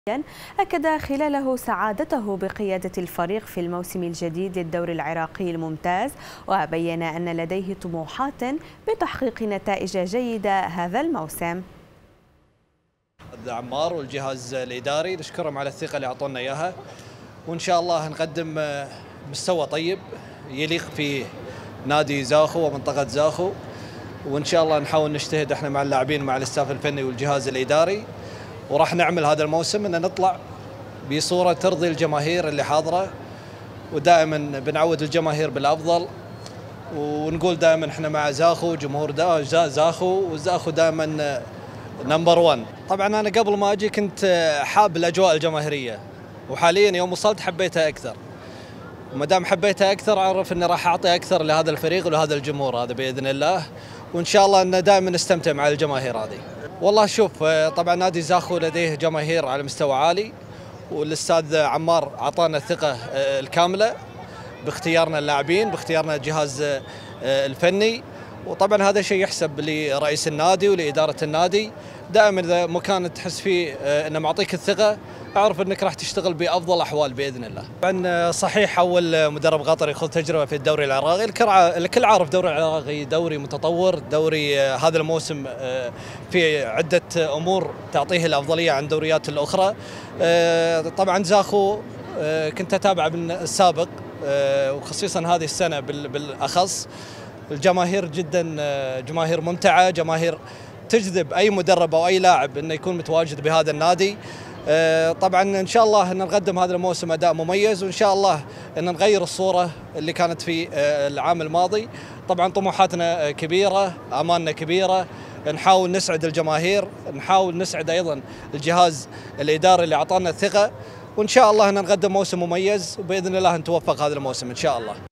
أكد خلاله سعادته بقيادة الفريق في الموسم الجديد للدوري العراقي الممتاز، وبين أن لديه طموحات بتحقيق نتائج جيدة هذا الموسم. عمار والجهاز الإداري نشكرهم على الثقة اللي أعطونا إياها، وإن شاء الله نقدم مستوى طيب يليق في نادي زاخو ومنطقة زاخو، وإن شاء الله نحاول نجتهد احنا مع اللاعبين مع الاستاف الفني والجهاز الإداري، وراح نعمل هذا الموسم ان نطلع بصورة ترضي الجماهير اللي حاضرة، ودائما بنعود الجماهير بالأفضل، ونقول دائما احنا مع زاخو، جمهور زاخو، وزاخو دائما نمبر 1. طبعا انا قبل ما اجي كنت حاب الاجواء الجماهيريه، وحاليا يوم وصلت حبيتها اكثر، وما دام حبيتها اكثر اعرف اني راح اعطي اكثر لهذا الفريق ولهذا الجمهور هذا باذن الله، وان شاء الله ان دائما نستمتع مع الجماهير هذه. والله شوف، طبعا نادي زاخو لديه جماهير على مستوى عالي، والاستاذ عمار اعطانا الثقه الكامله باختيارنا اللاعبين، باختيارنا الجهاز الفني، وطبعا هذا شيء يحسب لرئيس النادي ولإدارة النادي. دائما اذا مكان تحس فيه انه معطيك الثقه اعرف انك راح تشتغل بافضل احوال باذن الله. طبعا صحيح اول مدرب قطري يخوض تجربه في الدوري العراقي، الكل عارف الدوري العراقي دوري متطور، دوري هذا الموسم في عده امور تعطيه الافضليه عن الدوريات الاخرى. طبعا زاخو كنت اتابعه من السابق، وخصيصا هذه السنه بالاخص. الجماهير جدا جماهير ممتعه، جماهير تجذب اي مدرب او اي لاعب انه يكون متواجد بهذا النادي. طبعا ان شاء الله ان نقدم هذا الموسم اداء مميز، وان شاء الله ان نغير الصوره اللي كانت في العام الماضي. طبعا طموحاتنا كبيره، امالنا كبيره، نحاول نسعد الجماهير، نحاول نسعد ايضا الجهاز الاداري اللي اعطانا الثقه، وان شاء الله ان نقدم موسم مميز، وباذن الله نتوفق هذا الموسم ان شاء الله.